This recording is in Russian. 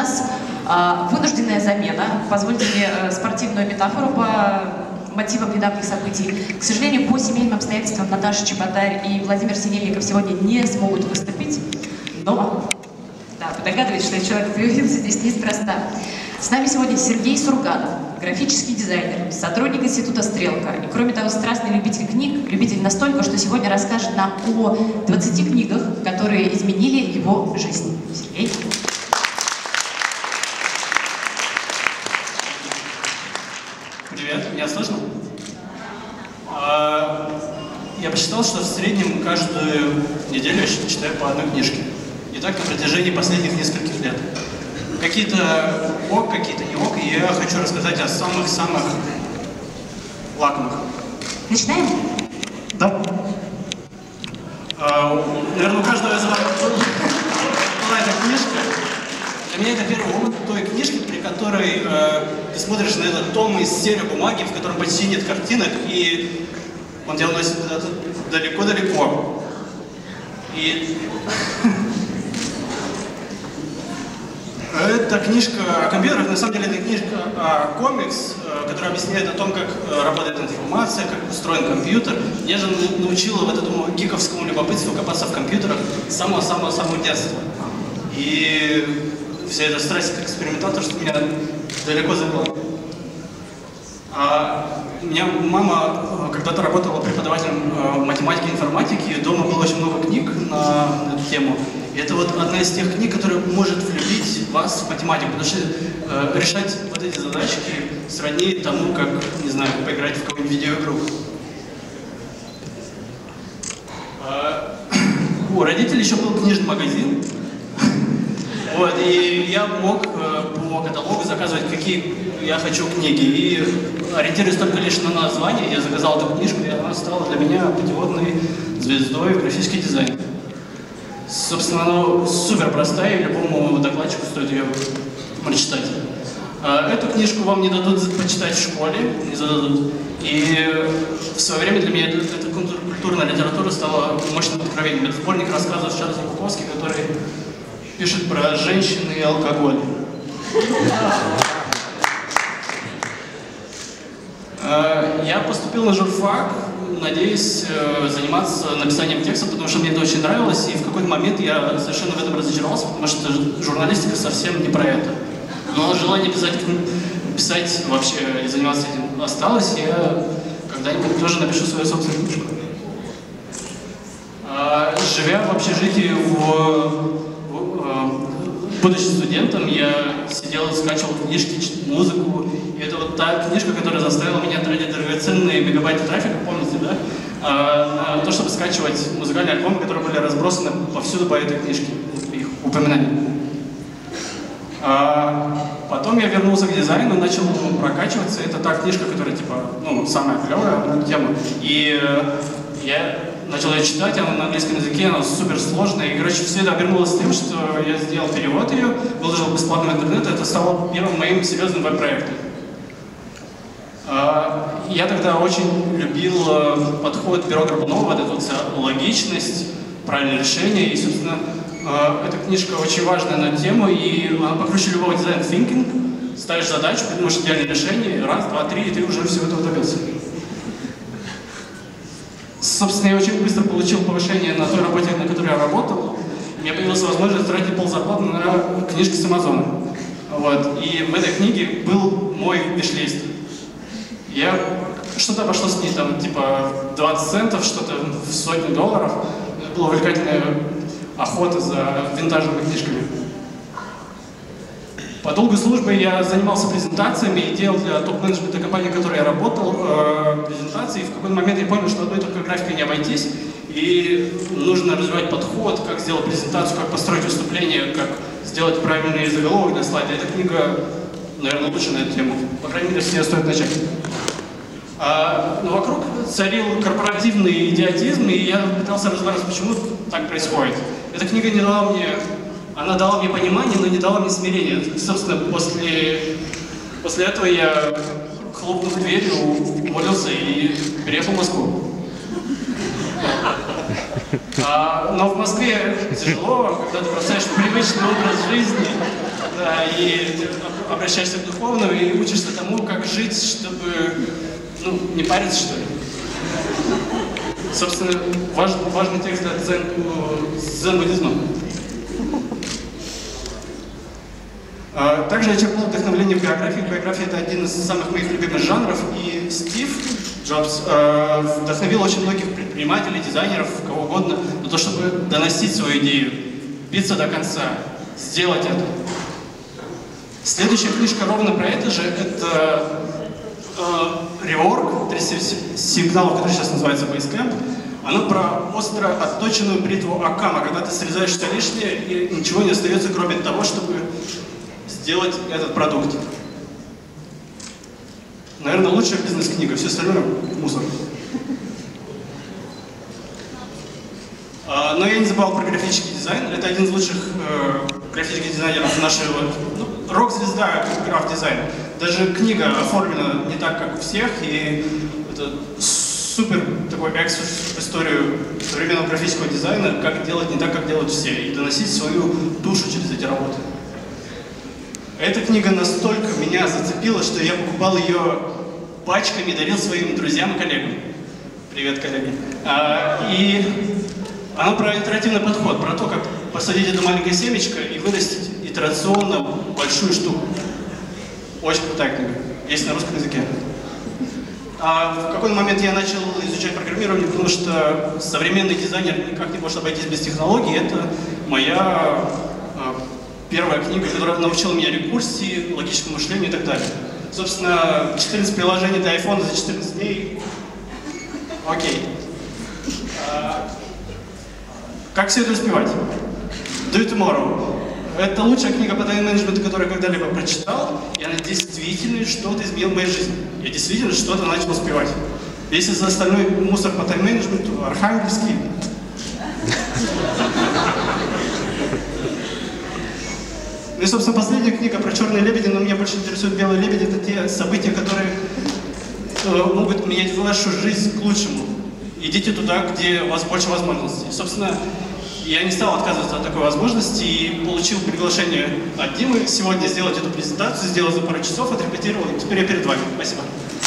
нас вынужденная замена. Позвольте мне спортивную метафору по мотивам недавних событий. К сожалению, по семейным обстоятельствам Наташа Чеботарь и Владимир Синельников сегодня не смогут выступить, но да, вы догадываетесь, что этот человек появился здесь неспроста. С нами сегодня Сергей Сурганов, графический дизайнер, сотрудник Института Стрелка. И, кроме того, страстный любитель книг, любитель настолько, что сегодня расскажет нам о 20 книгах, которые изменили его жизнь. Сергей. Привет, меня слышно? Я посчитал, что в среднем каждую неделю я читаю по одной книжке. И так на протяжении последних нескольких лет. Какие-то ок, какие-то не ок, и я хочу рассказать о самых-самых лакомых. Начинаем? Да. Наверное, у каждого из вас была эта книжка. Для меня это первый опыт той книжки, при которой ты смотришь на этот том из серой бумаги, в котором почти нет картинок, и он тебя носит куда-то далеко-далеко. И это книжка о компьютерах, на самом деле это книжка о комикс, которая объясняет о том, как работает информация, как устроен компьютер. Я же научила вот этому гиковскому любопытству копаться в компьютерах с самого-самого детства. И вся эта страсть к экспериментатору, что меня далеко завела. У меня мама когда-то работала преподавателем математики и информатики, и дома было очень много книг на эту тему. И это вот одна из тех книг, которая может влюбить вас в математику, потому что решать вот эти задачки сродни тому, как, не знаю, поиграть в какую-нибудь видеоигру. У родителей еще был книжный магазин. Вот, и я мог по каталогу заказывать, какие я хочу книги. И ориентируясь только лишь на название, я заказал эту книжку, и она стала для меня путеводной звездой в графический дизайн. Собственно, она супер простая, и любому докладчику стоит ее прочитать. Эту книжку вам не дадут почитать в школе, не зададут. И в свое время для меня эта культурная литература стала мощным откровением. Это сборник рассказов Чарльза Буховски, который пишет про женщин и алкоголь. Я поступил на журфак, надеясь заниматься написанием текста, потому что мне это очень нравилось, и в какой-то момент я совершенно в этом разочаровался, потому что журналистика совсем не про это. Но желание писать вообще и заниматься этим осталось, и я когда-нибудь тоже напишу свою собственную книжку. Живя в общежитии, будучи студентом, я сидел, скачивал книжки, музыку, и это вот та книжка, которая заставила меня тратить драгоценные мегабайты трафика, помните, да? На то, чтобы скачивать музыкальные альбомы, которые были разбросаны повсюду по этой книжке, их упоминания. Потом я вернулся к дизайну, начал прокачиваться. Это та книжка, которая, типа, ну, самая клевая на эту тему. И я начал ее читать, она на английском языке, она супер сложная. И, короче, все это обернулось тем, что я сделал перевод ее, выложил бесплатно в интернет, и это стало первым моим серьезным веб-проектом. Я тогда очень любил подход Перо Горбунова, вот эту вот логичность, правильное решение. И, собственно, эта книжка очень важная на тему, и она покруче любого дизайн thinking. Ставишь задачу, придумаешь идеальное решение, раз, два, три, и ты уже всего этого добился. Собственно, я очень быстро получил повышение на той работе, на которой я работал. У меня появилась возможность тратить ползарплаты на книжки с Амазона. Вот. И в этой книге был мой виш-лист. Что-то пошло с ней, там, типа, 20 центов, что-то в $100. Это была увлекательная охота за винтажными книжками. По долгу службы я занимался презентациями и делал для топ-менеджмента компании, в которой я работал, презентации. И в какой-то момент я понял, что одной только графикой не обойтись. И нужно развивать подход, как сделать презентацию, как построить выступление, как сделать правильный заголовок для слайда. Эта книга, наверное, лучше на эту тему. По крайней мере, с нее стоит начать. Но вокруг царил корпоративный идиотизм, и я пытался разобраться, почему так происходит. Эта книга не дала мне... Она дала мне понимание, но не дала мне смирения. Собственно, после этого я, хлопнув дверью, уволился и переехал в Москву. Но в Москве тяжело, когда ты бросаешь привычный образ жизни, да, и обращаешься к духовному и учишься тому, как жить, чтобы, ну, не париться, что ли. Собственно, важный текст для дзен-буддизма. Также я черпал вдохновление в биографии. Биография — это один из самых моих любимых жанров, и Стив Джобс вдохновил очень многих предпринимателей, дизайнеров, кого угодно, на то, чтобы доносить свою идею, биться до конца, сделать это. Следующая книжка ровно про это же, это Rework, 30 сигналов, который сейчас называется Basecamp. Оно про остро отточенную бритву Акама, когда ты срезаешь все лишнее и ничего не остается, кроме того, чтобы сделать этот продукт. Наверное, лучшая бизнес-книга, все остальное мусор. Но я не забывал про графический дизайн. Это один из лучших графических дизайнеров нашего, ну, рок-звезда граф-дизайна. Даже книга оформлена не так, как у всех, и это супер такой экскурс в историю современного графического дизайна, как делать не так, как делают все, и доносить свою душу через эти работы. Эта книга настолько меня зацепила, что я покупал ее пачками, дарил своим друзьям и коллегам. Привет, коллеги. И она про итеративный подход, про то, как посадить это маленькое семечко и вырастить итерационно большую штуку. Очень крутая книга. Есть на русском языке. В какой-то момент я начал изучать программирование, потому что современный дизайнер никак не может обойтись без технологий. Это моя первая книга, которая научила меня рекурсии, логическому мышлению и так далее. Собственно, 14 приложений для iPhone за 14 дней. Окей. Как все это успевать? Do it tomorrow. Это лучшая книга по тайм-менеджменту, которую я когда-либо прочитал, и она действительно что-то изменила в моей жизни. Я действительно что-то начал успевать. Если за остальной мусор по тайм-менеджменту, архангельский. Ну и, собственно, последняя книга про черные лебеди, но меня больше интересуют белые лебеди. Это те события, которые могут менять вашу жизнь к лучшему. Идите туда, где у вас больше возможностей. Собственно, я не стал отказываться от такой возможности и получил приглашение от Димы сегодня сделать эту презентацию, сделал за пару часов, отрепетировал, и теперь я перед вами. Спасибо.